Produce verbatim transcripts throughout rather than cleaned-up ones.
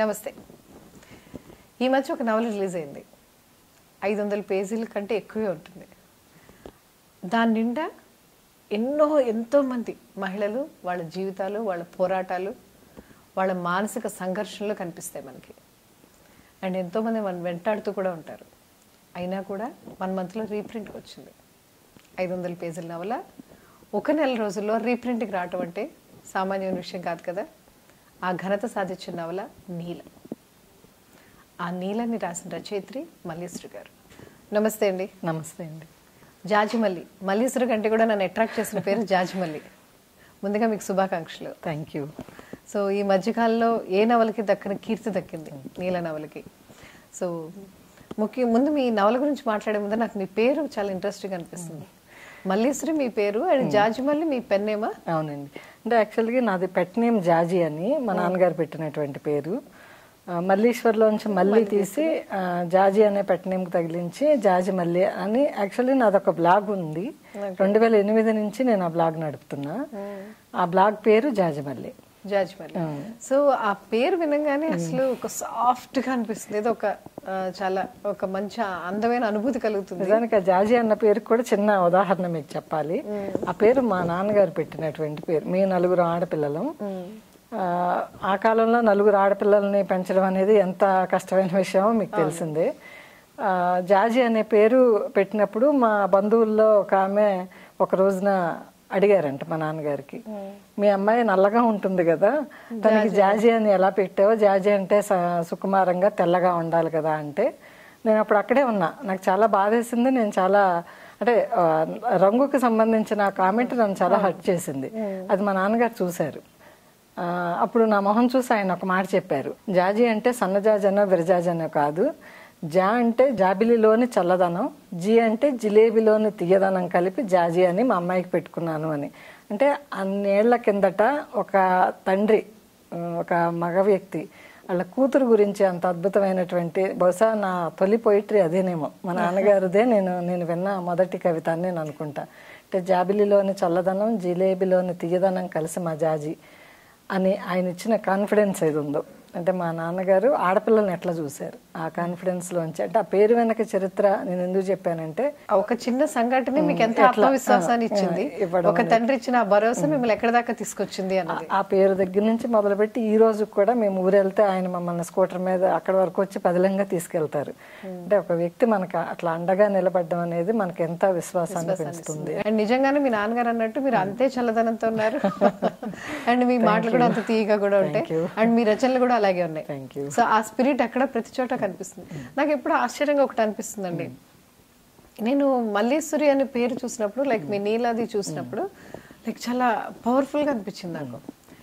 నమస్తే. ఈ మధ్య ఒక నవల రిలీజ్ అయింది. ఐదు వందల పేజీల కంటే ఎక్కువే ఉంటుంది. దాని నిండా ఎన్నో ఎంతోమంది మహిళలు వాళ్ళ జీవితాలు, వాళ్ళ పోరాటాలు, వాళ్ళ మానసిక సంఘర్షణలు కనిపిస్తాయి మనకి. అండ్ ఎంతోమంది మనం వెంటాడుతూ కూడా ఉంటారు. అయినా కూడా వన్ మంత్లో రీప్రింట్కి వచ్చింది ఐదు వందల పేజీల నవల. ఒక నెల రోజుల్లో రీప్రింట్కి రావటం అంటే సామాన్యమైన విషయం కాదు కదా. ఆ ఘనత సాధించిన నవల నీల. ఆ నీలని రాసిన రచయిత్రి మల్లీశ్వరి గారు. నమస్తే అండి. నమస్తే అండి. జాజిమల్లి. మల్లీశ్వరి కంటే కూడా నన్ను అట్రాక్ట్ చేసిన పేరు జాజిమల్లి. ముందుగా మీకు శుభాకాంక్షలు. Thank you. సో ఈ మధ్యకాలంలో ఏ నవలకి దక్కని కీర్తి దక్కింది నీల నవలకి. సో ముఖ్య ముందు మీ నవల గురించి మాట్లాడే ముందు నాకు మీ పేరు చాలా ఇంట్రెస్టింగ్ అనిపిస్తుంది. మల్లీశ్వరి మీ పేరు, అండ్ జాజిమల్లి మీ పెన్నేమా? అవునండి. అంటే యాక్చువల్గా నాది పెట్ నేమ్ జాజీ అని మా నాన్నగారు పెట్టినటువంటి పేరు. మల్లీశ్వర్లోంచి మళ్ళీ తీసి జాజీ అనే పెట్ నేమ్కి తగిలించి జాజి మల్లి అని. యాక్చువల్లీ నాది ఒక బ్లాగ్ ఉంది. రెండు వేల ఎనిమిది నుంచి నేను ఆ బ్లాగ్ నడుపుతున్నా. ఆ బ్లాగ్ పేరు జాజిమల్లి. జాజిమల్లి. సో ఆ పేరు వినగానే అసలు ఒక సాఫ్ట్ గా అనిపిస్తుంది. ఏదో ఒక చాలా ఒక మంచి అందమైన అనుభూతి కలుగుతుంది. నిజానికి ఆ జాజీ అన్న పేరు కూడా చిన్న ఉదాహరణ మీకు చెప్పాలి. ఆ పేరు మా నాన్నగారు పెట్టినటువంటి పేరు. మీ నలుగురు ఆడపిల్లలు. ఆ కాలంలో నలుగురు ఆడపిల్లల్ని పెంచడం అనేది ఎంత కష్టమైన విషయమో మీకు తెలిసిందే. జాజీ అనే పేరు పెట్టినప్పుడు మా బంధువుల్లో ఒక ఆమె ఒక రోజున అడిగారంట మా నాన్నగారికి, మీ అమ్మాయి నల్లగా ఉంటుంది కదా, తనకి జాజీ అని ఎలా పెట్టావో, జాజీ అంటే సుకుమారంగా తెల్లగా ఉండాలి కదా అంటే, నేను అప్పుడు అక్కడే ఉన్నా. నాకు చాలా బాధేసింది. నేను చాలా అంటే రంగుకి సంబంధించిన కామెంట్ నన్ను చాలా హర్ట్ చేసింది. అది మా నాన్నగారు చూశారు. అప్పుడు నా మొహం చూసి ఆయన ఒక మాట చెప్పారు, జాజీ అంటే సన్నజాజనో విరజాజనో కాదు, జా అంటే జాబిలిలోని చల్లదనం, జీ అంటే జిలేబీలోని తీయదనం కలిపి జాజీ అని మా అమ్మాయికి పెట్టుకున్నాను అని. అంటే అన్నేళ్ల కిందట ఒక తండ్రి, ఒక మగ వ్యక్తి వాళ్ళ కూతురు గురించి అంత అద్భుతమైనటువంటి, బహుశా నా తొలి పోయిటరీ అదేనేమో, మా నాన్నగారిదే నేను నేను విన్న మొదటి కవిత అని నేను అనుకుంటా. అంటే జాబిలిలోని చల్లదనం, జిలేబీలోని తీయదనం కలిసి మా జాజీ అని ఆయన ఇచ్చిన కాన్ఫిడెన్స్ ఏది ఉందో, అంటే మా నాన్నగారు ఆడపిల్లల్ని ఎట్లా చూశారు ఆ కాన్ఫిడెన్స్ లోంచి. అంటే ఆ పేరు వెనక చరిత్ర నేను ఎందుకు చెప్పానంటే, ఒక చిన్న సంఘటన మీకు ఎంత ఆత్మవిశ్వాసాన్ని ఇచ్చింది, ఒక తండ్రి ఇచ్చిన ఆ భరోసా మిమ్మల్ని ఎక్కడ దాకా తీసుకొచ్చింది అన్నది. ఆ పేరు దగ్గర నుంచి మొదలుపెట్టి ఈ రోజు కూడా మేము ఊరెళ్తే ఆయన మమ్మల్ని స్కూటర్ మీద అక్కడ వరకు వచ్చి పదిలంగా తీసుకెళ్తారు. అంటే ఒక వ్యక్తి మనకు అట్లా అండగా నిలబడడం అనేది మనకి ఎంత విశ్వాసాన్ని పెంచుతుంది. అండ్ నిజంగానే మీ నాన్నగారు అన్నట్టు మీరు అంతే చల్లదనంతో ఉన్నారు. అండ్ మీ మాటలు కూడా అంత తీయగా కూడా ఉంటాయి. అండ్ మీ రచనలు కూడా అలాగే ఉన్నాయి. సో ఆ స్పిరిట్ అక్కడ ప్రతి చోట కనిపిస్తుంది. నాకు ఎప్పుడు ఆశ్చర్యంగా ఒకటి అనిపిస్తుందండి, నేను మల్లీశ్వరి అనే పేరు చూసినప్పుడు, లైక్ మీ నీలాది చూసినప్పుడు లైక్ చాలా పవర్ఫుల్ గా అనిపించింది నాకు.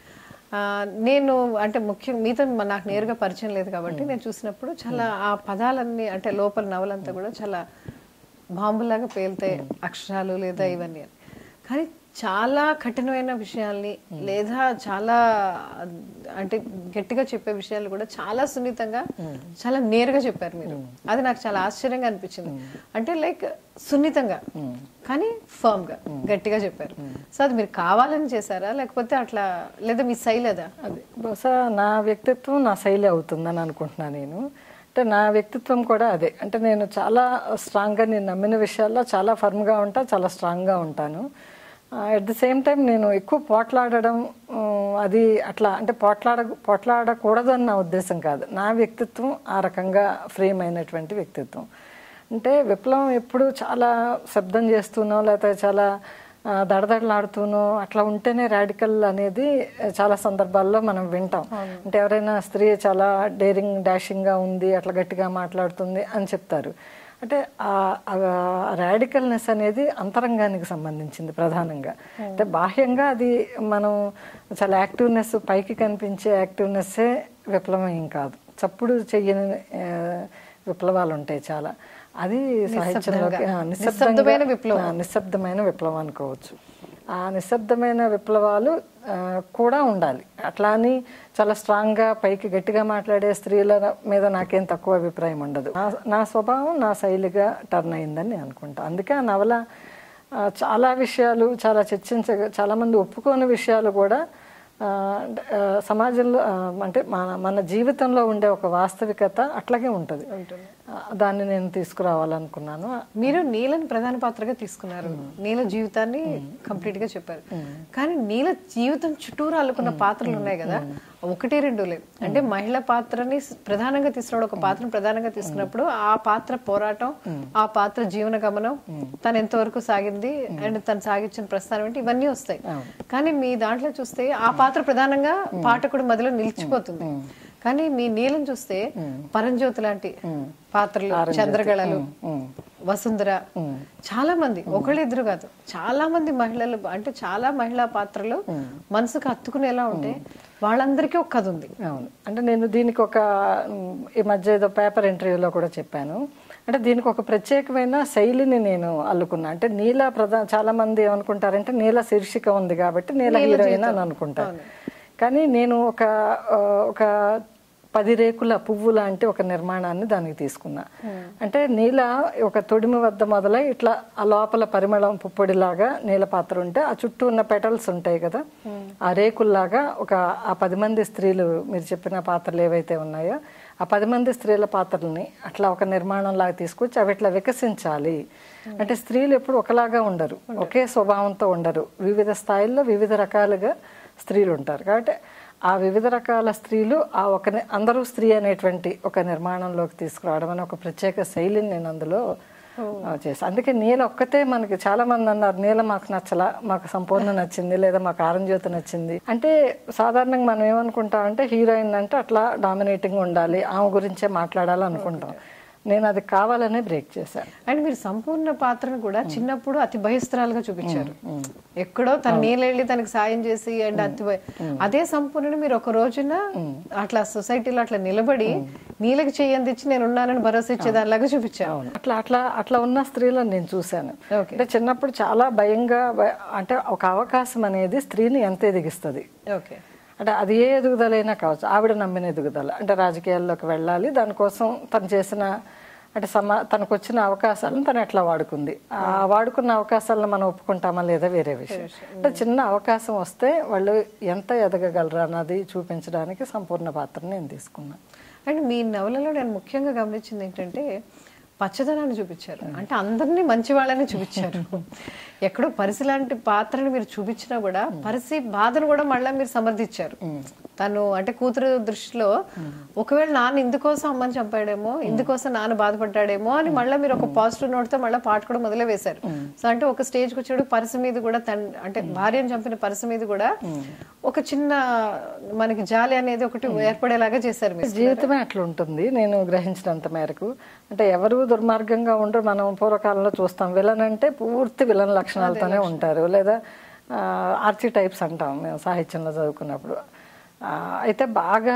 నేను అంటే ముఖ్యం మీతో నాకు నేరుగా పరిచయం లేదు కాబట్టి నేను చూసినప్పుడు చాలా ఆ పదాలన్నీ, అంటే లోపల నవలంతా కూడా చాలా బాంబులాగా పేలుతాయి అక్షరాలు లేదా ఇవన్నీ. కానీ చాలా కఠినమైన విషయాల్ని లేదా చాలా అంటే గట్టిగా చెప్పే విషయాలు కూడా చాలా సున్నితంగా చాలా నేరుగా చెప్పారు మీరు. అది నాకు చాలా ఆశ్చర్యంగా అనిపించింది. అంటే లైక్ సున్నితంగా కానీ ఫర్మ్ గా గట్టిగా చెప్పారు. సో అది మీరు కావాలని చేశారా, లేకపోతే అట్లా, లేదా మీ శైలి అదా? అది బహుశా నా వ్యక్తిత్వం నా శైలి అవుతుందని అనుకుంటున్నా నేను. అంటే నా వ్యక్తిత్వం కూడా అదే. అంటే నేను చాలా స్ట్రాంగ్గా, నేను నమ్మిన విషయాల్లో చాలా ఫర్మ్గా ఉంటా, చాలా స్ట్రాంగ్గా ఉంటాను. అట్ ది సేమ్ టైం నేను ఎక్కువ పోట్లాడడం అది అట్లా, అంటే పోట్లాడ పోట్లాడకూడదు అని నా ఉద్దేశం కాదు. నా వ్యక్తిత్వం ఆ రకంగా ఫ్రేమ్ అయినటువంటి వ్యక్తిత్వం. అంటే విప్లవం ఎప్పుడు చాలా శబ్దం చేస్తూనో లేకపోతే చాలా దడదడలాడుతూనో అట్లా ఉంటేనే రాడికల్ అనేది చాలా సందర్భాల్లో మనం వింటాం. అంటే ఎవరైనా స్త్రీ చాలా డేరింగ్ డాషింగ్గా ఉంది, అట్లా గట్టిగా మాట్లాడుతుంది అని చెప్తారు. అంటే ఆ రాడికల్నెస్ అనేది అంతరంగానికి సంబంధించింది ప్రధానంగా. అంటే బాహ్యంగా అది మనం చాలా యాక్టివ్నెస్, పైకి కనిపించే యాక్టివ్నెస్సే విప్లవం ఏం కాదు. చప్పుడు చెయ్యని విప్లవాలు ఉంటాయి చాలా. అది సాహిత్యంలోకి నిశ్శబ్దమైన విప్లవం నిశ్శబ్దమైన విప్లవం అనుకోవచ్చు. ఆ నిశ్శబ్దమైన విప్లవాలు కూడా ఉండాలి. అట్లా అని చాలా స్ట్రాంగ్గా పైకి గట్టిగా మాట్లాడే స్త్రీల మీద నాకేం తక్కువ అభిప్రాయం ఉండదు. నా స్వభావం నా శైలిగా టర్న్ అయిందని నేను అనుకుంటా. అందుకే ఆ నవల చాలా విషయాలు చాలా చర్చించ చాలామంది ఒప్పుకోని విషయాలు కూడా సమాజంలో అంటే మన మన జీవితంలో ఉండే ఒక వాస్తవికత అట్లాగే ఉంటుంది. దాన్ని నేను తీసుకురావాలనుకున్నాను. మీరు నీలని ప్రధాన పాత్రగా తీసుకున్నారు, నీల జీవితాన్ని కంప్లీట్ గా చెప్పారు. కానీ నీల జీవితం చుట్టూరు అల్లుకున్న పాత్రలు ఉన్నాయి కదా, ఒకటి రెండు లేవు. అంటే మహిళ పాత్రని ప్రధానంగా తీసుకున్నాడు, ఒక పాత్రను ప్రధానంగా తీసుకున్నప్పుడు ఆ పాత్ర పోరాటం, ఆ పాత్ర జీవన గమనం, తను ఎంతవరకు సాగింది అండ్ తను సాగించిన ప్రస్థానం ఏంటి, ఇవన్నీ వస్తాయి. కానీ మీ దాంట్లో చూస్తే ఆ పాత్ర ప్రధానంగా పాఠకుడు మధ్యలో నిలిచిపోతుంది. కానీ మీ నీలం చూస్తే పరంజ్యోతి లాంటి పాత్రలు, చంద్రగళలు, వసుంధర, చాలా మంది, ఒకళ్ళిద్దరు కాదు చాలా మంది మహిళలు, అంటే చాలా మహిళా పాత్రలు మనసుకు హత్తుకునేలా ఉంటే వాళ్ళందరికీ ఒక కథ ఉంది. అవును, అంటే నేను దీనికి ఒక ఈ మధ్య ఏదో పేపర్ ఇంటర్వ్యూలో కూడా చెప్పాను. అంటే దీనికి ఒక ప్రత్యేకమైన శైలిని నేను అల్లుకున్నా. అంటే నీల ప్రధాన, చాలా మంది ఏమనుకుంటారంటే నీల శీర్షిక ఉంది కాబట్టి నీల హీరోయిన్ అని అనుకుంటారు. కానీ నేను ఒక ఒక పది రేకుల పువ్వు లాంటి ఒక నిర్మాణాన్ని దానికి తీసుకున్నా. అంటే నీల ఒక తొడిమి వద్ద మొదలై ఇట్లా ఆ లోపల పరిమళం పుప్పొడిలాగా నీల పాత్ర ఉంటే ఆ చుట్టూ ఉన్న పెటల్స్ ఉంటాయి కదా, ఆ రేకుల్లాగా ఒక ఆ పది మంది స్త్రీలు, మీరు చెప్పిన పాత్రలు ఏవైతే ఉన్నాయో ఆ పది మంది స్త్రీల పాత్రల్ని అట్లా ఒక నిర్మాణం లాగా తీసుకొచ్చి అవి ఇట్లా వికసించాలి. అంటే స్త్రీలు ఎప్పుడు ఒకలాగా ఉండరు, ఒకే స్వభావంతో ఉండరు, వివిధ స్థాయిల్లో వివిధ రకాలుగా స్త్రీలు ఉంటారు. కాబట్టి ఆ వివిధ రకాల స్త్రీలు ఆ ఒక అందరూ స్త్రీ అనేటువంటి ఒక నిర్మాణంలోకి తీసుకురావడం అనే ఒక ప్రత్యేక శైలిని నేను అందులో చేస్తాను. అందుకే నీల ఒక్కతే, మనకి చాలా మంది అన్నారు నీల మాకు నచ్చలా, మాకు సంపూర్ణ నచ్చింది, లేదా మాకు ఆరంజ్యోతి నచ్చింది. అంటే సాధారణంగా మనం ఏమనుకుంటామంటే హీరోయిన్ అంటే అట్లా డామినేటింగ్ ఉండాలి, ఆమె గురించే మాట్లాడాలి అనుకుంటాం. నేను అది కావాలనే బ్రేక్ చేశాను. అండ్ మీరు సంపూర్ణ పాత్రను కూడా చిన్నప్పుడు అతి బహిస్త్రాలుగా చూపించారు. ఎక్కడో తన నీళ్ళెళ్ళి తనకి సాయం చేసి అండ్ అతి అదే సంపూర్ణ మీరు ఒక రోజున అట్లా సొసైటీలో అట్లా నిలబడి నీళ్ళకి చేయందిచ్చి నేను ఉన్నానని భరోసా ఇచ్చేదానిలాగా చూపించాను. అట్లా అట్లా అట్లా ఉన్న స్త్రీలను నేను చూశాను. అంటే చిన్నప్పుడు చాలా భయంగా, అంటే ఒక అవకాశం అనేది స్త్రీని ఎంత ఎదిగిస్తుంది. ఓకే, అంటే అది ఏ ఎదుగుదలైనా కావచ్చు, ఆవిడ నమ్మిన ఎదుగుదల. అంటే రాజకీయాల్లోకి వెళ్ళాలి, దానికోసం తను చేసిన అంటే సమా తనకు వచ్చిన అవకాశాలను తను ఎట్లా వాడుకుంది, ఆ వాడుకున్న అవకాశాలను మనం ఒప్పుకుంటామా లేదా వేరే విషయం. అంటే చిన్న అవకాశం వస్తే వాళ్ళు ఎంత ఎదగగలరు అన్నది చూపించడానికి సంపూర్ణ పాత్రను నేను తీసుకున్నాను. అండ్ మీ నవలలో నేను ముఖ్యంగా గమనించింది ఏంటంటే పచ్చదనాన్ని చూపించారు. అంటే అందరినీ మంచి వాళ్ళని చూపించారు. ఎక్కడో పరిసి లాంటి పాత్రని మీరు చూపించినా కూడా పరిసి బాధను కూడా మళ్ళీ మీరు సమర్థించారు. తను అంటే కూతురు దృష్టిలో ఒకవేళ నాన్న ఇందుకోసం అమ్మని చంపాడేమో, ఇందుకోసం నాన్న బాధపడ్డాడేమో అని మళ్ళీ మీరు ఒక పాజిటివ్ నోట్ తో మళ్ళీ పాట కూడా మొదలే వేశారు. సో అంటే ఒక స్టేజ్కి వచ్చాడు పరిసి మీద కూడా తన అంటే భార్యను చంపిన పరిసి మీద కూడా ఒక చిన్న మనకి జాలి అనేది ఒకటి ఏర్పడేలాగా చేశారు. మీరు జీవితమే అట్లా ఉంటుంది నేను గ్రహించినంత మేరకు. అంటే ఎవరు దుర్మార్గంగా ఉండరు. మనం పూర్వకాలంలో చూస్తాం విలన్ అంటే పూర్తి విలన్ లక్షణాలతోనే ఉంటారు, లేదా ఆర్చి టైప్స్ అంటాం మేము సాహిత్యంలో చదువుకున్నప్పుడు. అయితే బాగా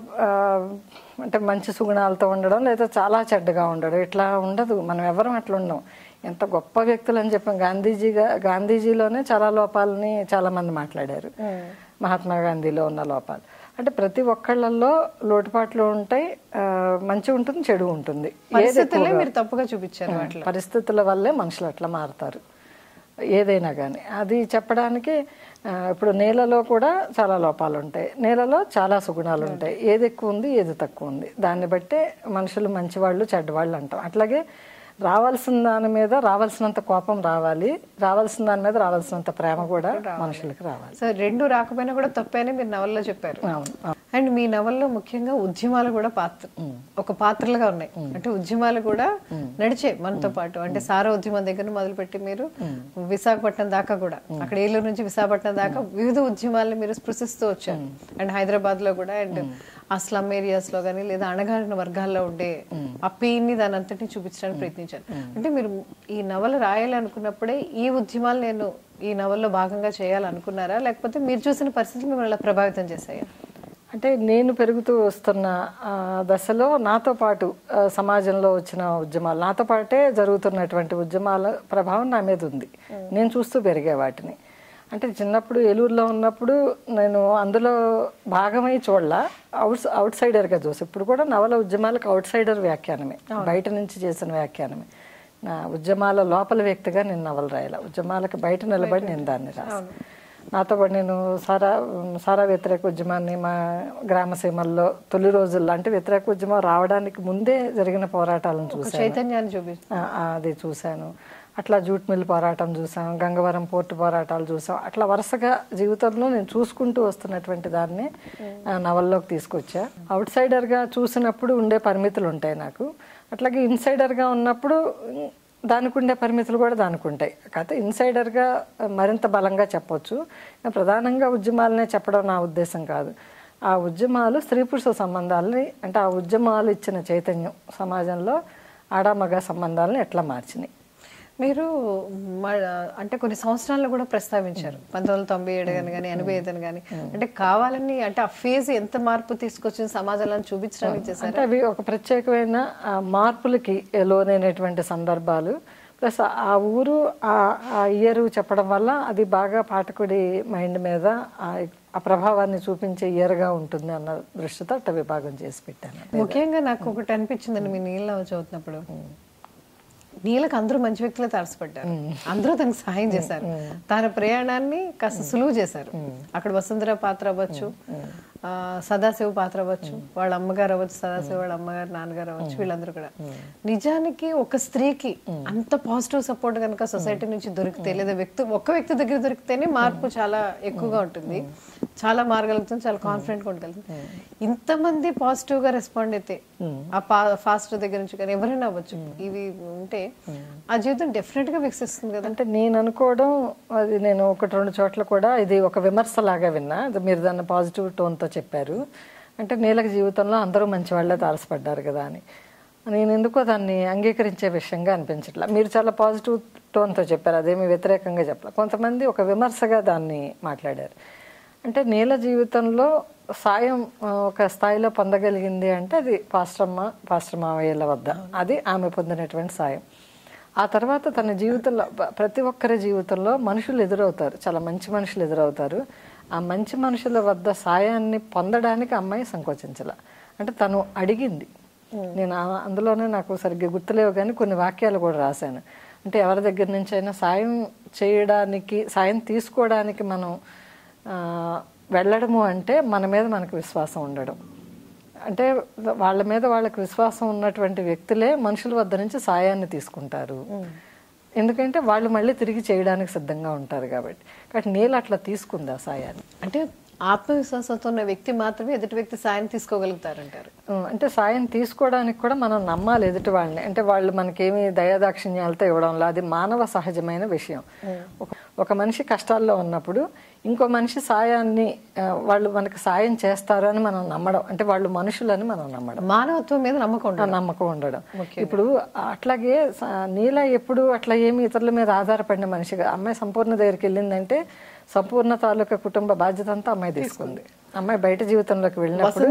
అంటే మంచి సుగుణాలతో ఉండడం, లేదా చాలా చెడ్డగా ఉండడం, ఇట్లా ఉండదు. మనం ఎవరం అట్లా ఉండం. ఎంత గొప్ప వ్యక్తులు అని చెప్పాం. గాంధీజీగా గాంధీజీలోనే చాలా లోపాలని చాలా మంది మాట్లాడారు. మహాత్మా గాంధీలో ఉన్న లోపాలు అంటే ప్రతి ఒక్కళ్ళల్లో లోటుపాట్లు ఉంటాయి, మంచి ఉంటుంది, చెడు ఉంటుంది. మీరు తప్పుగా చూపించారు. పరిస్థితుల వల్లే మనుషులు అట్లా మారుతారు ఏదైనా కానీ. అది చెప్పడానికి ఇప్పుడు నేలలో కూడా చాలా లోపాలు ఉంటాయి, నేలలో చాలా సుగుణాలు ఉంటాయి. ఏది ఎక్కువ ఉంది, ఏది తక్కువ ఉంది, దాన్ని బట్టే మనుషులు మంచివాళ్ళు చెడ్డవాళ్ళు అంటాం. అట్లాగే రావాల్సిన దాని మీద రావాల్సినంత కోపం రావాలి, రావాల్సిన దాని మీద రావాల్సినంత ప్రేమ కూడా మనుషులకు రావాలి. సో రెండు రాకపోయినా కూడా తప్పైనా మీరు నవల్లో చెప్పారు. అండ్ మీ నవల్లో ముఖ్యంగా ఉద్యమాలు కూడా పాత్ర ఒక పాత్రలుగా ఉన్నాయి. అంటే ఉద్యమాలు కూడా నడిచే మనతో పాటు. అంటే సారా ఉద్యమం దగ్గర మొదలుపెట్టి మీరు విశాఖపట్నం దాకా కూడా, అక్కడ ఏలూరు నుంచి విశాఖపట్నం దాకా వివిధ ఉద్యమాలను మీరు స్పృశిస్తూ వచ్చారు. అండ్ హైదరాబాద్ లో కూడా అండ్ ఆ స్లమ్ ఏరియాస్ లో కానీ లేదా అణగారిన వర్గాల్లో ఉండే ఆ పెయిన్ ని దాని అంతటిని చూపించడానికి ప్రయత్నించారు. అంటే మీరు ఈ నవల రాయాలనుకున్నప్పుడే ఈ ఉద్యమాలు నేను ఈ నవల్లో భాగంగా చేయాలనుకున్నారా, లేకపోతే మీరు చూసిన పరిస్థితులు మిమ్మల్ని ప్రభావితం చేశాయా? అంటే నేను పెరుగుతూ వస్తున్న దశలో నాతో పాటు సమాజంలో వచ్చిన ఉద్యమాలు, నాతో పాటే జరుగుతున్నటువంటి ఉద్యమాల ప్రభావం నా మీద ఉంది. నేను చూస్తూ పెరిగే వాటిని. అంటే చిన్నప్పుడు ఏలూరులో ఉన్నప్పుడు నేను అందులో భాగమై చూడలా, అవుట్ అవుట్ సైడర్గా చూసి. ఇప్పుడు కూడా నవల ఉద్యమాలకు అవుట్ సైడర్ వ్యాఖ్యానమే, బయట నుంచి చేసిన వ్యాఖ్యానమే. నా ఉద్యమాల లోపల వ్యక్తిగా నేను నవల రాయాల, ఉద్యమాలకు బయట నిలబడి నేను దాన్ని రాసాను. నాతో పాటు నేను సారా సారా వ్యతిరేక ఉద్యమాన్ని మా గ్రామ సీమల్లో తొలి రోజుల్లో అంటే వ్యతిరేక ఉద్యమం రావడానికి ముందే జరిగిన పోరాటాలను చూసాను, చైతన్యాన్ని చూపి అది చూశాను. అట్లా జూట్ మిల్ పోరాటం చూసాం, గంగవరం పోర్టు పోరాటాలు చూసాం. అట్లా వరుసగా జీవితంలో నేను చూసుకుంటూ వస్తున్నటువంటి దాన్ని నవల్లోకి తీసుకొచ్చా. అవుట్ సైడర్గా చూసినప్పుడు ఉండే పరిమితులు ఉంటాయి నాకు, అట్లాగే ఇన్సైడర్గా ఉన్నప్పుడు దానికి ఉండే పరిమితులు కూడా దానికి ఉంటాయి. కాకపోతే ఇన్సైడర్గా మరింత బలంగా చెప్పొచ్చు. ప్రధానంగా ఉద్యమాలనే చెప్పడం నా ఉద్దేశం కాదు. ఆ ఉద్యమాలు స్త్రీ పురుష సంబంధాలని అంటే ఆ ఉద్యమాలు ఇచ్చిన చైతన్యం సమాజంలో ఆడామగ సంబంధాలను ఎట్లా మార్చినాయి. మీరు అంటే కొన్ని సంవత్సరాల్లో కూడా ప్రస్తావించారు, పంతొమ్మిది వందల తొంభై ఏడు అని కానీ ఎనభై ఐదు అని కానీ. అంటే కావాలని అంటే ఆ ఫేజ్ ఎంత మార్పు తీసుకొచ్చిన సమాజంలో చూపించడానికి చేశారు. అంటే అవి ఒక ప్రత్యేకమైన మార్పులకి లోనైనటువంటి సందర్భాలు, ప్లస్ ఆ ఊరు ఆ ఇయర్ చెప్పడం వల్ల అది బాగా పాఠకుడి మైండ్ మీద ఆ ప్రభావాన్ని చూపించే ఇయర్గా ఉంటుంది అన్న దృష్టితో అట్ట విభాగం చేసి పెట్టాను. ముఖ్యంగా నాకు ఒకటి అనిపించిందండి, మీ నీళ్ళ చదువుతున్నప్పుడు నీళ్ళకి అందరూ మంచి వ్యక్తులే తారసపడ్డారు, అందరూ తనకు సహాయం చేశారు, తన ప్రయాణాన్ని కాస్త సులువు చేశారు. అక్కడ వసుంధర పాత్ర అవ్వచ్చు, సదాశివ పాత్ర అవ్వచ్చు, వాళ్ళ అమ్మగారు అవ్వచ్చు, సదాశివ వాళ్ళ అమ్మగారు నాన్నగారు అవ్వచ్చు, వీళ్ళందరూ కూడా నిజానికి ఒక స్త్రీకి అంత పాజిటివ్ సపోర్ట్ కనుక సొసైటీ నుంచి దొరికితే లేదా వ్యక్తి ఒక్క వ్యక్తి దగ్గర దొరికితేనే మార్పు చాలా ఎక్కువగా ఉంటుంది, చాలా మారగలుగుతుంది, చాలా కాన్ఫిడెంట్ గా ఉండగలుగుతుంది. ఇంతమంది పాజిటివ్ గా రెస్పాండ్ అయితే ఆ ఫాస్ట్ దగ్గర నుంచి కానీ ఎవరైనా అవ్వచ్చు, ఇవి ఉంటే ఆ జీవితం డెఫినెట్ గా వికసిస్తుంది కదా. అంటే నేను అనుకోవడం అది నేను ఒకటి రెండు చోట్ల కూడా ఇది ఒక విమర్శ లాగా విన్నా, మీరు దాన్ని పాజిటివ్ టోన్తో చెప్పారు. అంటే నీళ్ళకి జీవితంలో అందరూ మంచి వాళ్ళే తారసపడ్డారు కదా అని. నేను ఎందుకో దాన్ని అంగీకరించే విషయంగా అనిపించట్లా. మీరు చాలా పాజిటివ్ టోన్తో చెప్పారు, అదేమి వ్యతిరేకంగా చెప్పలేదు. కొంతమంది ఒక విమర్శగా దాన్ని మాట్లాడారు. అంటే నీళ్ళ జీవితంలో సాయం ఒక స్థాయిలో పొందగలిగింది అంటే అది పాస్టమ్మ పాస్టర్ మావయ్యల వద్ద, అది ఆమె పొందినటువంటి సాయం. ఆ తర్వాత తన జీవితంలో ప్రతి ఒక్కరి జీవితంలో మనుషులు ఎదురవుతారు, చాలా మంచి మనుషులు ఎదురవుతారు. ఆ మంచి మనుషుల వద్ద సాయాన్ని పొందడానికి అమ్మాయి సంకోచించాల. అంటే తను అడిగింది. నేను అందులోనే నాకు సరిగ్గా గుర్తులేవు కానీ కొన్ని వాక్యాలు కూడా రాశాను. అంటే ఎవరి దగ్గర నుంచి అయినా సాయం చేయడానికి సాయం తీసుకోవడానికి మనం వెళ్ళడము అంటే మన మీద మనకు విశ్వాసం ఉండడం. అంటే వాళ్ళ మీద వాళ్ళకి విశ్వాసం ఉన్నటువంటి వ్యక్తులే మనుషుల వద్ద నుంచి సాయాన్ని తీసుకుంటారు, ఎందుకంటే వాళ్ళు మళ్ళీ తిరిగి చేయడానికి సిద్ధంగా ఉంటారు కాబట్టి. కాబట్టి నీళ్ళు అట్లా తీసుకుంది ఆ సాయాన్ని. అంటే ఆత్మవిశ్వాసంతో ఉన్న వ్యక్తి మాత్రమే ఎదుటి వ్యక్తి సాయం తీసుకోగలుగుతారంటారు. అంటే సాయం తీసుకోవడానికి కూడా మనం నమ్మాలి ఎదుటి వాళ్ళని. అంటే వాళ్ళు మనకేమి దయాదాక్షిణ్యాలతో ఇవ్వడంలో అది మానవ సహజమైన విషయం. ఒక మనిషి కష్టాల్లో ఉన్నప్పుడు ఇంకో మనిషి సాయాన్ని వాళ్ళు మనకు సాయం చేస్తారు అని మనం నమ్మడం, అంటే వాళ్ళు మనుషులని మనం నమ్మడం, మానవత్వం మీద నమ్మకం నమ్మకం ఉండడం. ఇప్పుడు అట్లాగే నీల ఎప్పుడు అట్లా ఏమి ఇతరుల మీద ఆధారపడిన మనిషిగా అమ్మాయి సంపూర్ణ దగ్గరికి వెళ్ళిందంటే సంపూర్ణ తాలూకా కుటుంబ బాధ్యత అంతా అమ్మాయి తీసుకుంది. అమ్మాయి బయట జీవితంలోకి వెళ్ళినప్పుడు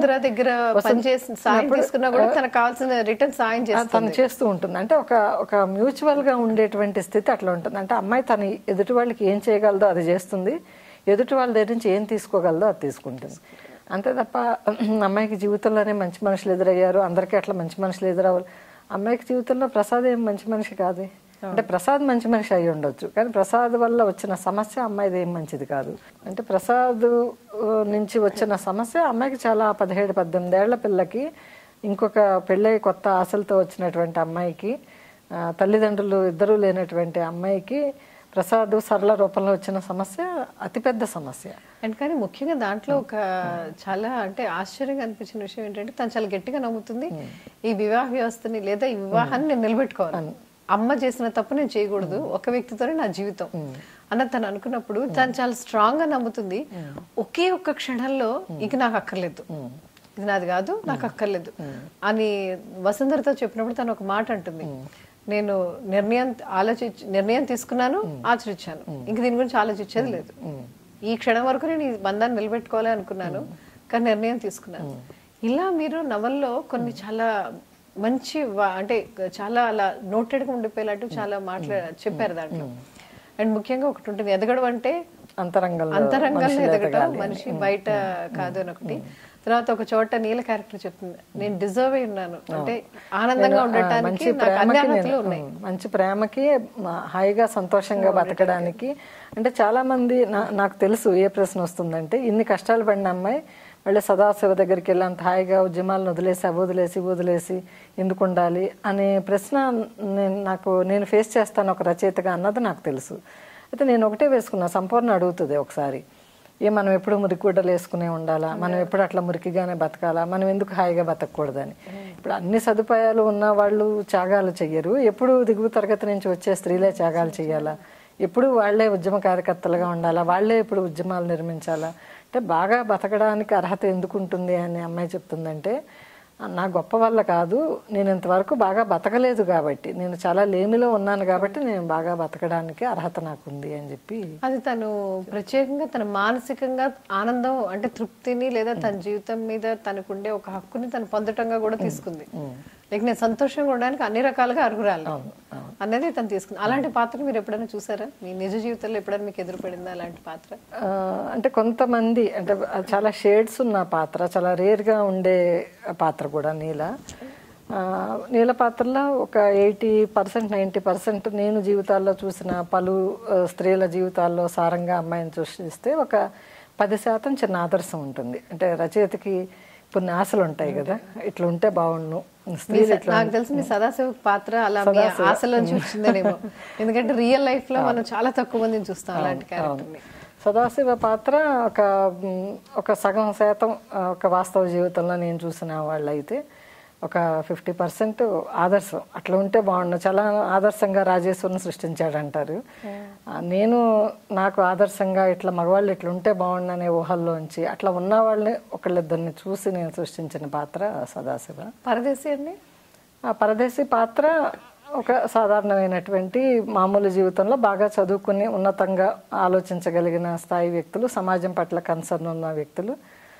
తను చేస్తూ ఉంటుంది. అంటే ఒక ఒక మ్యూచువల్ గా ఉండేటువంటి స్థితి అట్లా ఉంటుంది. అంటే అమ్మాయి తను ఎదుటి వాళ్ళకి ఏం చేయగలదో అది చేస్తుంది, ఎదుటి వాళ్ళ దగ్గర నుంచి ఏం తీసుకోగలదో అది తీసుకుంటుంది. అంతే తప్ప అమ్మాయికి జీవితంలోనే మంచి మనుషులు ఎదురయ్యారు, అందరికీ అట్లా మంచి మనుషులు ఎదురవ్వాలి. అమ్మాయికి జీవితంలో ప్రసాద్ ఏం మంచి మనిషి కాదు. అంటే ప్రసాద్ మంచి మనిషి అయి ఉండొచ్చు, కానీ ప్రసాద్ వల్ల వచ్చిన సమస్య అమ్మాయిది ఏం మంచిది కాదు. అంటే ప్రసాద్ నుంచి వచ్చిన సమస్య అమ్మాయికి చాలా పదిహేడు పద్దెనిమిది ఏళ్ల పిల్లకి, ఇంకొక పెళ్ళై కొత్త ఆశలతో వచ్చినటువంటి అమ్మాయికి, తల్లిదండ్రులు ఇద్దరూ లేనటువంటి అమ్మాయికి ప్రసాద్ సరళ రూపంలో వచ్చిన సమస్య అతిపెద్ద సమస్య. అండ్ కానీ ముఖ్యంగా దాంట్లో ఒక చాలా అంటే ఆశ్చర్యంగా అనిపించిన విషయం ఏంటంటే తను చాలా గట్టిగా నమ్ముతుంది ఈ వివాహ వ్యవస్థని లేదా ఈ వివాహాన్ని నేను నిలబెట్టుకోవాలి, అమ్మ చేసిన తప్పు నేను చేయకూడదు, ఒక వ్యక్తితోనే నా జీవితం అన్నది తను అనుకున్నప్పుడు తను చాలా స్ట్రాంగ్ గా నమ్ముతుంది. ఒకే ఒక్క క్షణంలో ఇక నాకు అక్కర్లేదు, ఇది నాది కాదు, నాకు అక్కర్లేదు అని వసుంధరతో చెప్పినప్పుడు తను ఒక మాట అంటుంది, నేను నిర్ణయం ఆలోచించి నిర్ణయం తీసుకున్నాను, ఆచరించాను, ఇంక దీని గురించి ఆలోచించేది లేదు. ఈ క్షణం వరకు నేను ఈ బంధాన్ని నిలబెట్టుకోవాలి అనుకున్నాను, కానీ నిర్ణయం తీసుకున్నాను. ఇలా మీరు నవల్లో కొన్ని చాలా మంచి అంటే చాలా అలా నోటెడ్ గా ఉండిపోయేలాంటి చాలా మాట్లా చెప్పారు దాంట్లో. అండ్ ముఖ్యంగా ఒకటి ఉంటుంది, ఎదగడం అంటే అంతరంగంలో అంతరంగంలో ఎదగడం, మనిషి బయట కాదు అని ఒకటి. తర్వాత ఒక చోట నీల క్యారెక్టర్ చెప్తుంది, నేను డిజర్వ్ అయి ఉన్నాను అంటే ఆనందంగా ఉండటానికి నాకు అన్ని అర్హతలు ఉన్నాయి. మంచి ప్రేమకి హాయిగా సంతోషంగా బతకడానికి. అంటే చాలా మంది నాకు తెలుసు ఏ ప్రశ్న వస్తుందంటే, ఇన్ని కష్టాలు పడిన అమ్మాయి మళ్ళీ సదాశివ దగ్గరికి వెళ్ళి అంత హాయిగా ఉద్యమాలను వదిలేసి అవి వదిలేసి వదిలేసి ఎందుకు ఉండాలి అనే ప్రశ్న నేను నాకు నేను ఫేస్ చేస్తాను ఒక రచయితగా అన్నది నాకు తెలుసు. అయితే నేను ఒకటే వేసుకున్నా, సంపూర్ణ అడుగుతుంది ఒకసారి, ఏ మనం ఎప్పుడు మురికి గుడ్డలు వేసుకునే ఉండాలా, మనం ఎప్పుడు అట్లా మురికిగానే బతకాలా, మనం ఎందుకు హాయిగా బతకూడదని. ఇప్పుడు అన్ని సదుపాయాలు ఉన్న వాళ్ళు త్యాగాలు చెయ్యరు, ఎప్పుడు దిగువ తరగతి నుంచి వచ్చే స్త్రీలే త్యాగాలు చెయ్యాలా, ఎప్పుడు వాళ్లే ఉద్యమ కార్యకర్తలుగా ఉండాలా, వాళ్లే ఇప్పుడు ఉద్యమాలు నిర్మించాలా. అంటే బాగా బతకడానికి అర్హత ఎందుకు ఉంటుంది అని అమ్మాయి చెప్తుందంటే, నా గొప్ప వల్ల కాదు, నేను ఇంతవరకు బాగా బతకలేదు కాబట్టి, నేను చాలా లేమిలో ఉన్నాను కాబట్టి నేను బాగా బతకడానికి అర్హత నాకుంది అని చెప్పి. అది తను ప్రత్యేకంగా తన మానసికంగా ఆనందం అంటే తృప్తిని లేదా తన జీవితం మీద తనకుండే ఒక హక్కుని తను పొందటంగా కూడా తీసుకుంది. లైక్ నేను సంతోషంగా ఉండడానికి అన్ని రకాలుగా అర్హురాలి అనేది తను తీసుకుంది. అలాంటి పాత్ర మీరు ఎప్పుడైనా చూసారా మీ నిజ జీవితంలో? ఎప్పుడైనా మీకు ఎదురుపడిందా అలాంటి పాత్ర? అంటే కొంతమంది అంటే చాలా షేడ్స్ ఉన్న పాత్ర, చాలా రేర్గా ఉండే పాత్ర కూడా నీల. నీల పాత్రలో ఒక ఎయిటీ పర్సెంట్ నైంటీ పర్సెంట్ నేను జీవితాల్లో చూసిన పలు స్త్రీల జీవితాల్లో సారంగా అమ్మాయిని సృష్టిస్తే ఒక పది శాతం చిన్న ఆదర్శం ఉంటుంది. అంటే రచయితకి కొన్ని ఆశలు ఉంటాయి కదా, ఇట్లా ఉంటే బాగుండు. నాకు తెలిసి మీ సదాశివ పాత్ర అలా ఆశలోంచి వచ్చిందనేమో, ఎందుకంటే రియల్ లైఫ్ లో మనం చాలా తక్కువ మందిని చూస్తాం అలాంటి క్యారెక్టర్ని. సదాశివ పాత్ర ఒక ఒక సగం శాతం ఒక వాస్తవ జీవితంలో నేను చూసిన వాళ్ళు అయితే ఒక ఫిఫ్టీ పర్సెంట్ ఆదర్శం. అట్లా ఉంటే బాగుండు, చాలా ఆదర్శంగా రాజేశ్వరిని సృష్టించాడు అంటారు. నేను నాకు ఆదర్శంగా ఇట్లా మగవాళ్ళు ఇట్లా ఉంటే బాగుండు అనే ఊహల్లోంచి అట్లా ఉన్న వాళ్ళని ఒకళ్ళిద్దరిని చూసి నేను సృష్టించిన పాత్ర సదాశివ. పరదేశీ అండి, ఆ పరదేశీ పాత్ర ఒక సాధారణమైనటువంటి మామూలు జీవితంలో బాగా చదువుకుని ఉన్నతంగా ఆలోచించగలిగిన స్థాయి వ్యక్తులు, సమాజం పట్ల కన్సర్న్ ఉన్న వ్యక్తులు,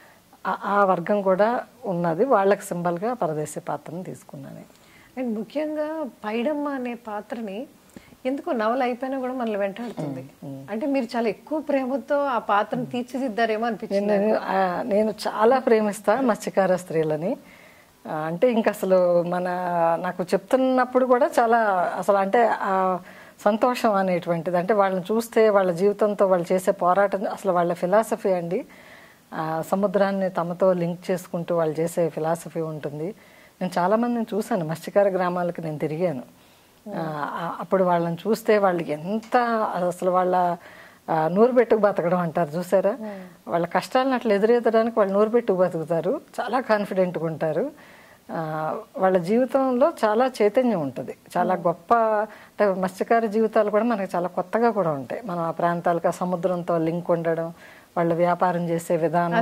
ఆ వర్గం కూడా ఉన్నది. వాళ్ళకి సింబల్గా పరదేశీ పాత్రను తీసుకున్నాను. అండ్ ముఖ్యంగా పైడమ్మ అనే పాత్రని ఎందుకో నవల అయిపోయినా కూడా మనల్ని వెంటాడుతుంది. అంటే మీరు చాలా ఎక్కువ ప్రేమతో ఆ పాత్రను తీర్చిదిద్దారేమో అనిపించింది. నేను చాలా ప్రేమిస్తా మత్స్యకార స్త్రీలని. అంటే ఇంక అసలు మన నాకు చెప్తున్నప్పుడు కూడా చాలా అసలు అంటే ఆ సంతోషం అనేటువంటిది, అంటే వాళ్ళని చూస్తే వాళ్ళ జీవితంతో వాళ్ళు చేసే పోరాటం, అసలు వాళ్ళ ఫిలాసఫీ అండి, సముద్రాన్ని తమతో లింక్ చేసుకుంటూ వాళ్ళు చేసే ఫిలాసఫీ ఉంటుంది. నేను చాలామందిని చూశాను, మత్స్యకార గ్రామాలకు నేను తిరిగాను. అప్పుడు వాళ్ళని చూస్తే వాళ్ళకి ఎంత అసలు వాళ్ళ నూరు పెట్టుకు బతకడం అంటారు చూసారా, వాళ్ళ కష్టాలను అట్లా ఎదురెదడానికి వాళ్ళు నూరు పెట్టుకు బతుకుతారు, చాలా కాన్ఫిడెంట్గా ఉంటారు. వాళ్ళ జీవితంలో చాలా చైతన్యం ఉంటుంది, చాలా గొప్ప. అంటే మత్స్యకార జీవితాలు కూడా మనకి చాలా కొత్తగా కూడా ఉంటాయి. మనం ఆ ప్రాంతాలకు ఆ సముద్రంతో లింక్ ఉండడం, వాళ్ళు వ్యాపారం చేసే విధానం,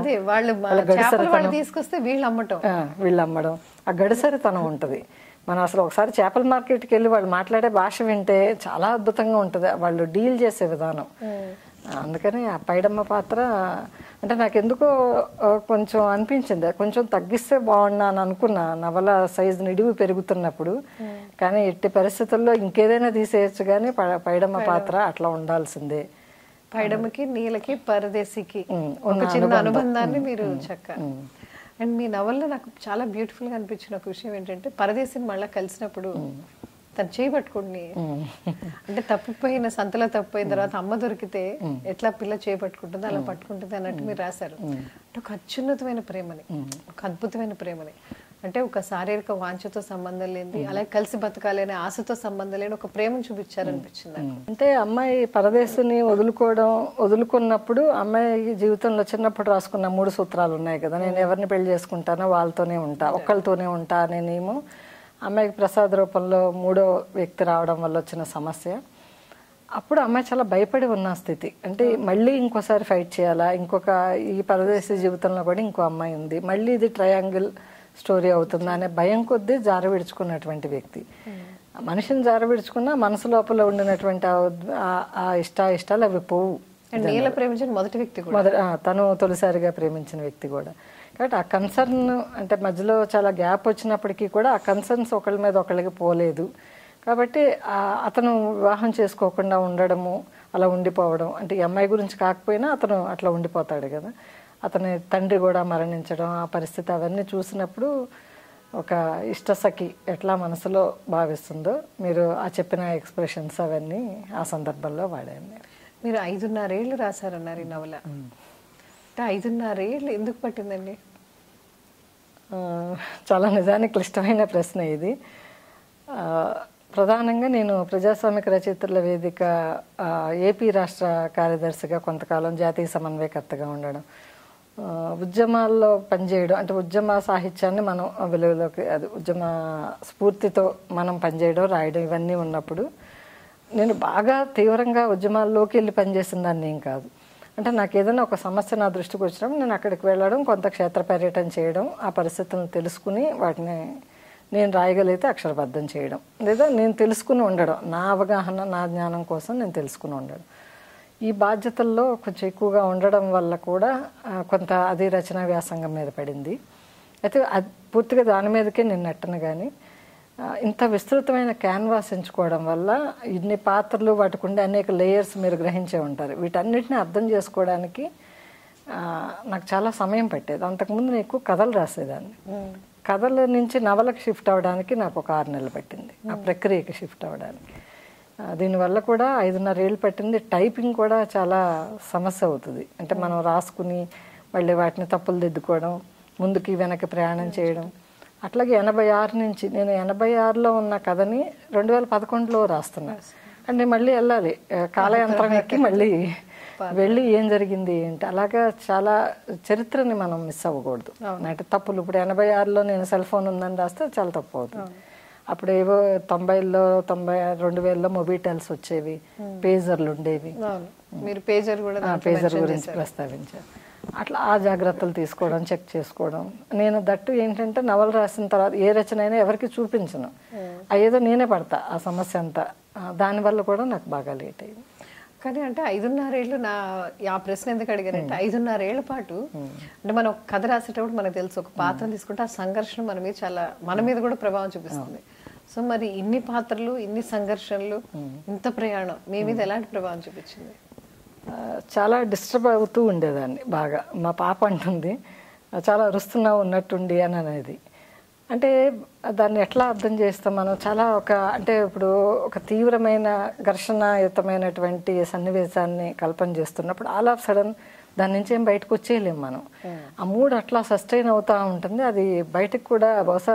తీసుకొస్తే వీళ్ళు అమ్మటం వీళ్ళు అమ్మడం ఆ గడిసరితనం ఉంటుంది. మనం అసలు ఒకసారి చేపల మార్కెట్కి వెళ్ళి వాళ్ళు మాట్లాడే భాష వింటే చాలా అద్భుతంగా ఉంటుంది, వాళ్ళు డీల్ చేసే విధానం. అందుకని ఆ పైడమ్మ పాత్ర అంటే నాకు ఎందుకో కొంచెం అనిపించింది, కొంచెం తగ్గిస్తే బాగున్నా అని అనుకున్నా నవల సైజు నిడివి పెరుగుతున్నప్పుడు. కానీ ఎట్టి పరిస్థితుల్లో ఇంకేదైనా తీసేయచ్చు, కానీ పైడమ్మ పాత్ర అట్లా ఉండాల్సిందే. పైడమ్మకి నీలకి పరదేశీకి ఒక చిన్న అనుబంధాన్ని మీరు చక్క. అండ్ మీ నవల్లో నాకు చాలా బ్యూటిఫుల్ గా అనిపించిన ఒక విషయం ఏంటంటే, పరదేశీని మళ్ళీ కలిసినప్పుడు తను చేపట్టుకుని, అంటే తప్పిపోయిన సంతలో తప్పిపోయిన తర్వాత అమ్మ దొరికితే ఎట్లా పిల్ల చేపట్టుకుంటుంది అలా పట్టుకుంటుంది అన్నట్టు మీరు రాశారు. అంటే ఒక అత్యున్నతమైన ప్రేమని, ఒక అద్భుతమైన ప్రేమని, అంటే ఒక శారీరక వాంఛతో సంబంధం లేని, అలాగే కలిసి బతకాలి అనే ఆశతో సంబంధం లేని ఒక ప్రేమను చూపించారనిపించింది. అంటే అమ్మాయి పరదేశుని వదులుకోవడం వదులుకున్నప్పుడు అమ్మాయి జీవితంలో చిన్నప్పుడు రాసుకున్న మూడు సూత్రాలు ఉన్నాయి కదా, నేను ఎవరిని పెళ్లి చేసుకుంటానో వాళ్ళతోనే ఉంటా, ఒక్కళ్ళతోనే ఉంటా అనే నియమం. అమ్మాయికి ప్రసాద్ రూపంలో మూడో వ్యక్తి రావడం వల్ల వచ్చిన సమస్య. అప్పుడు అమ్మాయి చాలా భయపడి ఉన్న స్థితి, అంటే మళ్ళీ ఇంకోసారి ఫైట్ చేయాలా, ఇంకొక ఈ పరదేశీ జీవితంలో కూడా ఇంకో అమ్మాయి ఉంది, మళ్ళీ ఇది ట్రయాంగిల్ స్టోరీ అవుతుందా అనే భయం కొద్దీ జార విడుచుకున్నటువంటి వ్యక్తి. మనిషిని జార విడుచుకున్నా మనసు లోపల ఉండినటువంటి ఆ ఇష్ట ఇష్టాలు అవి పోవు. ప్రేమించిన మొదటి వ్యక్తి మొదటి తను తొలిసారిగా ప్రేమించిన వ్యక్తి కూడా. కాబట్టి ఆ కన్సర్న్ అంటే మధ్యలో చాలా గ్యాప్ వచ్చినప్పటికీ కూడా ఆ కన్సర్న్స్ ఒకళ్ళ మీద ఒకళ్ళకి పోలేదు. కాబట్టి అతను వివాహం చేసుకోకుండా ఉండడము, అలా ఉండిపోవడం, అంటే ఈ అమ్మాయి గురించి కాకపోయినా అతను అట్లా ఉండిపోతాడు కదా, అతని తండ్రి కూడా మరణించడం, ఆ పరిస్థితి అవన్నీ చూసినప్పుడు ఒక ఇష్టసఖి ఎట్లా మనసులో భావిస్తుందో మీరు ఆ చెప్పిన ఎక్స్ప్రెషన్స్ అవన్నీ ఆ సందర్భంలో వాడాను. మీరు ఐదున్నరేళ్ళు రాశారన్నారు ఈ నవల. అంటే ఐదున్నరేళ్ళు ఎందుకు పట్టిందండి? చాలా నిజానికి క్లిష్టమైన ప్రశ్న ఇది. ప్రధానంగా నేను ప్రజాస్వామిక రచయితల వేదిక ఏపీ రాష్ట్ర కార్యదర్శిగా కొంతకాలం జాతీయ సమన్వయకర్తగా ఉండడం, ఉద్యమాల్లో పనిచేయడం, అంటే ఉద్యమ సాహిత్యాన్ని మనం వెలుగులోకి, అది ఉద్యమ స్ఫూర్తితో మనం పనిచేయడం, రాయడం ఇవన్నీ ఉన్నప్పుడు నేను బాగా తీవ్రంగా ఉద్యమాల్లోకి వెళ్ళి పనిచేసిన దాన్ని ఏం కాదు. అంటే నాకు ఏదైనా ఒక సమస్య నా దృష్టికి వచ్చినప్పుడు నేను అక్కడికి వెళ్ళడం, కొంత క్షేత్ర పర్యటన చేయడం, ఆ పరిస్థితులను తెలుసుకుని వాటిని నేను రాయగలిగితే అక్షరబద్ధం చేయడం, లేదా నేను తెలుసుకుని ఉండడం, నా అవగాహన నా జ్ఞానం కోసం నేను తెలుసుకుని ఉండడం. ఈ బాధ్యతల్లో కొంచెం ఎక్కువగా ఉండడం వల్ల కూడా కొంత అది రచనా వ్యాసంగం మీద పడింది. అయితే అది పూర్తిగా దాని మీదకే నేను నెట్టను. కానీ ఇంత విస్తృతమైన క్యాన్వాస్ ఎంచుకోవడం వల్ల ఇన్ని పాత్రలు, వాటికి ఉండే అనేక లేయర్స్ మీరు గ్రహించే ఉంటారు. వీటన్నిటిని అర్థం చేసుకోవడానికి నాకు చాలా సమయం పట్టేది. అంతకుముందు నేను ఎక్కువ కథలు రాసేదాన్ని. కథల నుంచి నవలకు షిఫ్ట్ అవ్వడానికి నాకు ఒక ఆరు నెలలు పట్టింది, ఆ ప్రక్రియకి షిఫ్ట్ అవ్వడానికి. దీనివల్ల కూడా ఐదున్నర ఏళ్ళు పట్టింది. టైపింగ్ కూడా చాలా సమస్య అవుతుంది. అంటే మనం రాసుకుని మళ్ళీ వాటిని తప్పులు దిద్దుకోవడం, ముందుకి వెనక్కి ప్రయాణం చేయడం. అట్లాగే ఎనభై ఆరు నుంచి నేను ఎనభై ఆరులో ఉన్న కథని రెండు వేల పదకొండులో రాస్తున్నా. అంటే మళ్ళీ వెళ్ళాలి కాలయంత్రం ఎక్కి మళ్ళీ వెళ్ళి ఏం జరిగింది ఏంటి, అలాగా చాలా చరిత్రని మనం మిస్ అవ్వకూడదు. అంటే తప్పులు, ఇప్పుడు ఎనభై ఆరులో నేను సెల్ ఫోన్ ఉందని రాస్తే చాలా తప్పు అవుతుంది. అప్పుడు ఏవో తొంభైలో తొంభై రెండు వేలలో మొబైటల్స్ వచ్చేవి, పేజర్లు ఉండేవి. మీరు పేజర్ కూడా పేజర్ గురించి ప్రస్తావించారు. అట్లా ఆ జాగ్రత్తలు తీసుకోవడం, చెక్ చేసుకోవడం. నేను దట్టు ఏంటంటే నవల రాసిన తర్వాత ఏ రచన అయినా ఎవరికి చూపించను, అయ్యేదో నేనే పడతా ఆ సమస్య అంతా. దానివల్ల కూడా నాకు బాగా లేట్ అయింది. కానీ అంటే ఐదున్నరేళ్ళు నా ఆ ప్రశ్న ఎందుకు అడిగారంటే ఐదున్నరేళ్ల పాటు అంటే మనం కథ రాసేటప్పుడు మనకు తెలుసు ఒక పాత్రను తీసుకుంటే ఆ సంఘర్షణ మన మీద చాలా మన మీద కూడా ప్రభావం చూపిస్తుంది. సో మరి ఇన్ని పాత్రలు, ఇన్ని సంఘర్షణలు, ఇంత ప్రయాణం మీ మీద ఎలాంటి ప్రభావం చూపించింది? చాలా డిస్టర్బ్ అవుతూ ఉండేదాన్ని బాగా. మా పాప అంటుంది చాలా అరుస్తున్నావు ఉన్నట్టుండి అని అనేది. అంటే దాన్ని ఎట్లా అర్థం చేస్తాం మనం? చాలా ఒక అంటే ఇప్పుడు ఒక తీవ్రమైన ఘర్షణయుతమైనటువంటి సన్నివేశాన్ని కల్పన చేస్తున్నప్పుడు ఆల్ ఆఫ్ సడన్ దాని నుంచి ఏం బయటకు వచ్చేయలేము మనం. ఆ మూడ్ అట్లా సస్టైన్ అవుతూ ఉంటుంది. అది బయటకు కూడా బహుశా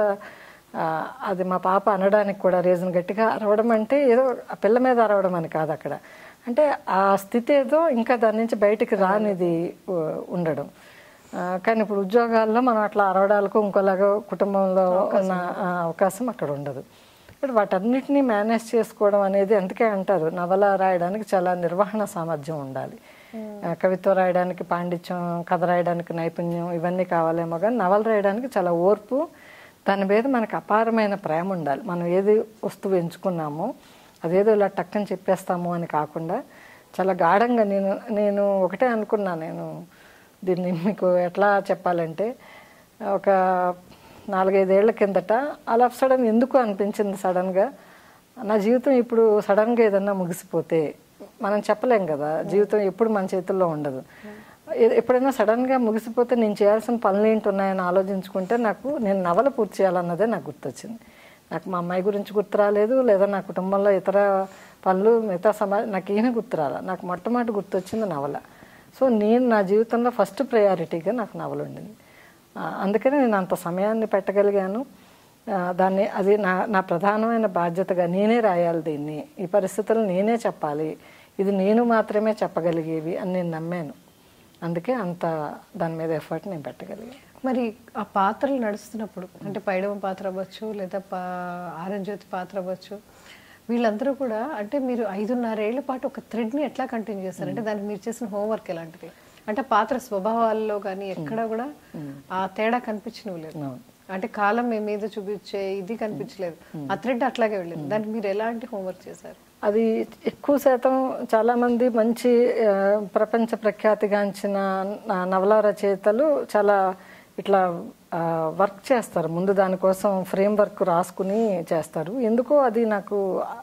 అది మా పాప అనడానికి కూడా రీజన్, గట్టిగా అరవడం అంటే ఏదో ఆ పిల్ల మీద అరవడం అని కాదు అక్కడ. అంటే ఆ స్థితి ఏదో ఇంకా దాని నుంచి బయటికి రానిది ఉండడం. కానీ ఇప్పుడు ఉద్యోగాల్లో మనం అట్లా అరవడాలకు ఇంకోలాగా కుటుంబంలో ఉన్న అవకాశం అక్కడ ఉండదు. ఇప్పుడు వాటన్నిటినీ మేనేజ్ చేసుకోవడం అనేది, అందుకే అంటారు నవల రాయడానికి చాలా నిర్వహణ సామర్థ్యం ఉండాలి. కవిత్వం రాయడానికి పాండిత్యం, కథ రాయడానికి నైపుణ్యం ఇవన్నీ కావాలేమో, కానీ నవల రాయడానికి చాలా ఓర్పు, దాని మీద మనకు అపారమైన ప్రేమ ఉండాలి. మనం ఏది వస్తువు ఎంచుకున్నామో అదేదో ఇలా టక్కని చెప్పేస్తాము అని కాకుండా చాలా గాఢంగా నేను నేను ఒకటే అనుకున్నా. నేను దీన్ని మీకు ఎట్లా చెప్పాలంటే, ఒక నాలుగైదేళ్ల కిందట ఆల్ ఆఫ్ సడన్ ఎందుకు అనిపించింది సడన్గా, నా జీవితం ఇప్పుడు సడన్గా ఏదన్నా ముగిసిపోతే మనం చెప్పలేం కదా, జీవితం ఎప్పుడు మన చేతుల్లో ఉండదు. ఎప్పుడైనా సడన్గా ముగిసిపోతే నేను చేయాల్సిన పనులు ఏంటి ఉన్నాయని ఆలోచించుకుంటే నాకు నేను నవల పూర్తి చేయాలన్నదే నాకు గుర్తొచ్చింది. నాకు మా అమ్మాయి గురించి గుర్తు రాలేదు, లేదా నా కుటుంబంలో ఇతర పనులు, మిగతా సమాజం నాకేమీ గుర్తు రాలే. నాకు మొట్టమొదటి గుర్తొచ్చింది నవల. సో నేను నా జీవితంలో ఫస్ట్ ప్రయారిటీగా నాకు నవల ఉండింది. అందుకని నేను అంత సమయాన్ని పెట్టగలిగాను దాన్ని. అది నా నా ప్రధానమైన బాధ్యతగా నేనే రాయాలి దీన్ని, ఈ పరిస్థితులు నేనే చెప్పాలి, ఇది నేను మాత్రమే చెప్పగలిగేవి అని నేను నమ్మాను. అందుకే అంత దాని మీద ఎఫర్ట్ నేను పెట్టగలిగాను. మరి ఆ పాత్రలు నడుస్తున్నప్పుడు అంటే పైడవ పాత్ర అవ్వచ్చు, లేదా పా ఆరంజ్యోతి పాత్ర అవ్వచ్చు, వీళ్ళందరూ కూడా అంటే మీరు ఐదున్నరేళ్ల పాటు ఒక థ్రెడ్ని ఎట్లా కంటిన్యూ చేస్తారు? అంటే దానికి మీరు చేసిన హోంవర్క్ ఎలాంటిది? అంటే పాత్ర స్వభావాల్లో కానీ ఎక్కడ కూడా ఆ తేడా కనిపించినవి లేదు. అంటే కాలం మీ మీద చూపించే ఇది కనిపించలేదు, ఆ థ్రెడ్ అట్లాగే వెళ్ళింది. దానికి మీరు ఎలాంటి హోంవర్క్ చేశారు? అది ఎక్కువ శాతం చాలామంది మంచి ప్రపంచ ప్రఖ్యాతిగాంచిన నవలా రచయితలు చాలా ఇట్లా వర్క్ చేస్తారు, ముందు దానికోసం ఫ్రేమ్ వర్క్ రాసుకుని చేస్తారు. ఎందుకో అది నాకు,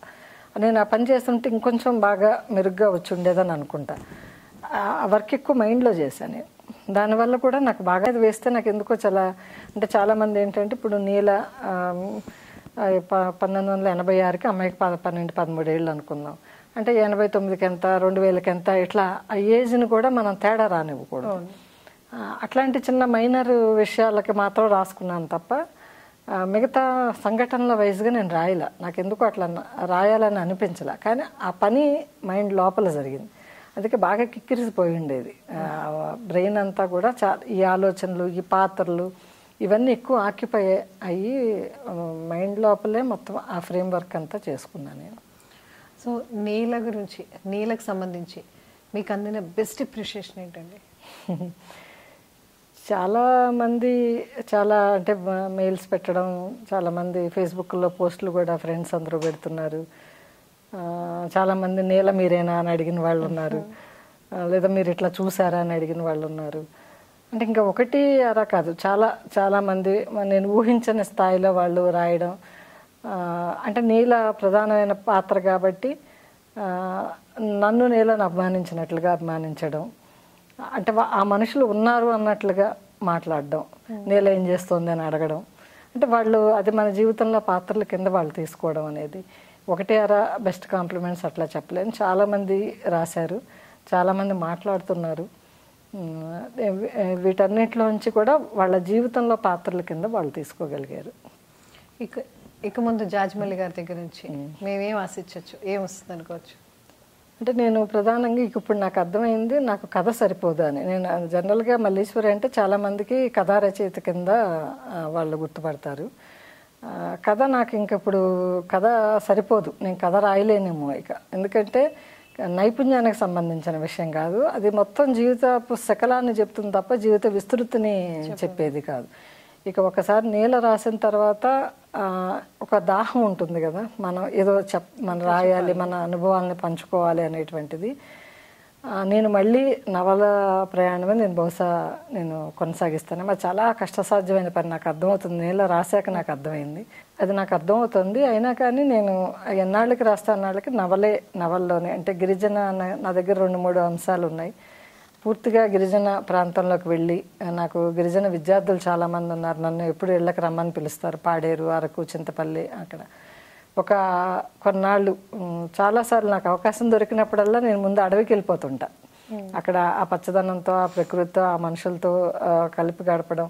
నేను ఆ పని చేస్తుంటే ఇంకొంచెం బాగా మెరుగ్గా వచ్చి ఉండేదని అనుకుంటా. ఆ వర్క్ ఎక్కువ మైండ్లో చేశాను నేను. దానివల్ల కూడా నాకు బాగా అది వేస్తే నాకు ఎందుకో చాలా అంటే చాలామంది ఏంటంటే ఇప్పుడు నీల పంతొమ్మిది వందల ఎనభై ఆరుకి అమ్మాయికి ప పన్నెండు పదమూడు ఏళ్ళు అనుకుందాం, అంటే ఎనభై తొమ్మిదికి ఎంత రెండు వేలకి ఎంత ఇట్లా ఆ ఏజ్ని కూడా మనం తేడా రానివ్వకూడదు. అట్లాంటి చిన్న మైనర్ విషయాలకి మాత్రం రాసుకున్నాను తప్ప మిగతా సంఘటనల వైజ్గా నేను రాయలే. నాకు ఎందుకు అట్లా రాయాలని అనిపించలే, కానీ ఆ పని మైండ్ లోపల జరిగింది. అందుకే బాగా కిక్కిరిసిపోయి ఉండేది బ్రెయిన్ అంతా కూడా. చా ఈ ఆలోచనలు, ఈ పాత్రలు ఇవన్నీ ఎక్కువ ఆక్యుపై అయ్యి మైండ్ లోపలే మొత్తం ఆ ఫ్రేమ్ వర్క్ అంతా చేసుకున్నాను నేను. సో నీల గురించి, నీలకు సంబంధించి మీకు అందిన బెస్ట్ అప్రిషియేషన్ ఏంటండి? చాలామంది చాలా అంటే మెయిల్స్ పెట్టడం, చాలామంది ఫేస్బుక్లో పోస్టులు కూడా ఫ్రెండ్స్ అందరూ పెడుతున్నారు. చాలామంది నీల మీరేనా అని అడిగిన వాళ్ళు ఉన్నారు, లేదా మీరు ఇట్లా చూసారా అని అడిగిన వాళ్ళు ఉన్నారు. అంటే ఇంకా ఒకటి అలా కాదు, చాలా చాలామంది నేను ఊహించని స్థాయిలో వాళ్ళు రాయడం. అంటే నీల ప్రధానమైన పాత్ర కాబట్టి నన్ను నీలను అభిమానించినట్లుగా అభిమానించడం, అంటే ఆ మనుషులు ఉన్నారు అన్నట్లుగా మాట్లాడడం, నీల ఏం చేస్తుంది అని అడగడం. అంటే వాళ్ళు అది మన జీవితంలో పాత్రల కింద వాళ్ళు తీసుకోవడం అనేది ఒకటే అరా బెస్ట్ కాంప్లిమెంట్స్ అట్లా చెప్పలేను. చాలామంది రాశారు, చాలామంది మాట్లాడుతున్నారు. వీటన్నిటిలోంచి కూడా వాళ్ళ జీవితంలో పాత్రల కింద వాళ్ళు తీసుకోగలిగారు. ఇక ఇక ముందు జాజిమల్లి గారి దగ్గర నుంచి మేమేం ఆశించవచ్చు, ఏం వస్తుంది అనుకోవచ్చు? అంటే నేను ప్రధానంగా ఇప్పుడు నాకు అర్థమైంది, నాకు కథ సరిపోదు అని. నేను జనరల్గా మల్లీశ్వరి అంటే చాలామందికి కథా రచయిత కింద వాళ్ళు గుర్తుపడతారు. కథ నాకు ఇంకప్పుడు కథ సరిపోదు, నేను కథ రాయలేనేమో ఇక. ఎందుకంటే నైపుణ్యానికి సంబంధించిన విషయం కాదు, అది మొత్తం జీవిత శకలాన్ని చెప్తుంది తప్ప జీవిత విస్తృతిని చెప్పేది కాదు. ఇక ఒకసారి నీల రాసిన తర్వాత ఒక దాహం ఉంటుంది కదా, మనం ఏదో చెప్ మనం రాయాలి, మన అనుభవాలని పంచుకోవాలి అనేటువంటిది. నేను మళ్ళీ నవల ప్రయాణమే నేను బహుశా నేను కొనసాగిస్తాను. మరి చాలా కష్టసాధ్యమైన పని, నాకు అర్థమవుతుంది. నీల రాశాక నాకు అర్థమైంది, అది నాకు అర్థమవుతుంది. అయినా కానీ నేను ఎన్నాళ్ళకి రాస్తా అన్నాళ్ళకి నవలే నవల్లోనే అంటే గిరిజన నా దగ్గర రెండు మూడు అంశాలు ఉన్నాయి. పూర్తిగా గిరిజన ప్రాంతంలోకి వెళ్ళి, నాకు గిరిజన విద్యార్థులు చాలామంది ఉన్నారు, నన్ను ఎప్పుడు ఇళ్ళకి రమ్మని పిలుస్తారు, పాడేరు, అరకు, చింతపల్లి. అక్కడ ఒక కొన్నాళ్ళు చాలాసార్లు నాకు అవకాశం దొరికినప్పుడల్లా నేను ముందు అడవికి వెళ్ళిపోతుంటా. అక్కడ ఆ పచ్చదనంతో, ఆ ప్రకృతితో, ఆ మనుషులతో కలిపి గడపడం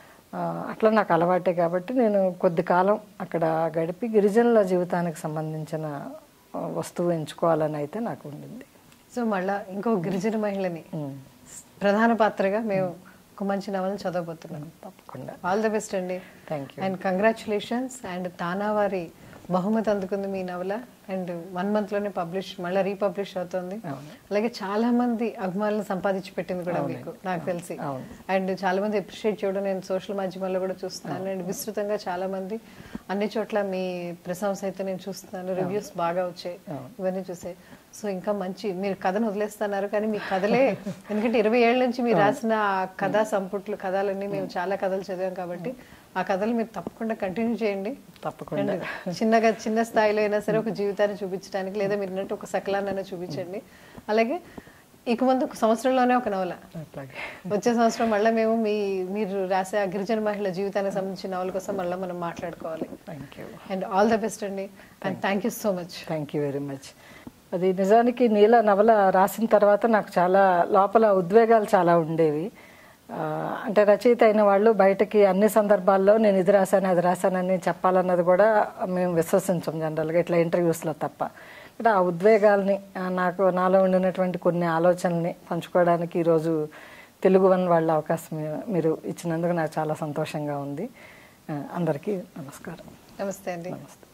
అట్లా నాకు అలవాటే. కాబట్టి నేను కొద్ది కాలం అక్కడ గడిపి గిరిజనుల జీవితానికి సంబంధించిన వస్తువు ఎంచుకోవాలని అయితే నాకు ఉండింది. సో మళ్ళా ఇంకో గిరిజన మహిళని ప్రధాన పాత్రగా మేము ఒక మంచి నవలను చదవబోతున్నాం. తప్పకుండా. ఆల్ ది బెస్ట్ అండి. Thank you and congratulations. And TANA వారి బహుమతి అందుకుంది మీ నవల, అండ్ వన్ మంత్ లోనే పబ్లిష్ మళ్ళీ రీపబ్లిష్ అవుతుంది. అలాగే చాలా మంది అభిమానులు సంపాదించి పెట్టింది కూడా మీకు, నాకు తెలిసి. అండ్ చాలా మంది అప్రిషియేట్ చేయడం నేను సోషల్ మాధ్యమాల్లో కూడా చూస్తున్నాను. అండ్ విస్తృతంగా చాలా మంది అన్ని చోట్ల మీ ప్రశంస అయితే నేను చూస్తున్నాను, రివ్యూస్ బాగా వచ్చాయి, ఇవన్నీ చూసాయి. సో ఇంకా మంచి, మీరు కథను వదిలేస్తున్నారు కానీ మీ కథలే, ఎందుకంటే ఇరవై ఏళ్ళ నుంచి మీరు రాసిన కథా సంపుట్లు కథలన్నీ మేము చాలా కథలు చదివాం కాబట్టి ఆ కథలు మీరు తప్పకుండా కంటిన్యూ చేయండి. తప్పకుండా. చిన్నగా చిన్న స్థాయిలో అయినా సరే ఒక జీవితాన్ని చూపించడానికి, లేదా మీరు అన్నట్టు ఒక సకలాన్నైనా చూపించండి. అలాగే ఇక ముందు ఒక సంవత్సరంలోనే ఒక నవల, వచ్చే సంవత్సరం మళ్ళీ మేము మీ మీరు రాసే ఆ గిరిజన మహిళ జీవితానికి సంబంధించిన నవల కోసం మళ్ళీ మనం మాట్లాడుకోవాలి. Thank you and all the best అండి. And thank you so much. Thank you very much. అది నిజానికి నీల నవల రాసిన తర్వాత నాకు చాలా లోపల ఉద్వేగాలు చాలా ఉండేవి. అంటే రచయిత అయిన వాళ్ళు బయటకి అన్ని సందర్భాల్లో నేను ఇది రాశాను అది రాశానని చెప్పాలన్నది కూడా మేము విశ్వసించాం జనరల్గా, ఇట్లా ఇంటర్వ్యూస్లో తప్ప. ఇక్కడ ఆ ఉద్వేగాల్ని, నాకు నాలో ఉండినటువంటి కొన్ని ఆలోచనల్ని పంచుకోవడానికి ఈరోజు తెలుగు వన్ వాళ్ళ అవకాశం మీరు ఇచ్చినందుకు నాకు చాలా సంతోషంగా ఉంది. అందరికీ నమస్కారం. నమస్తే అండి. నమస్తే.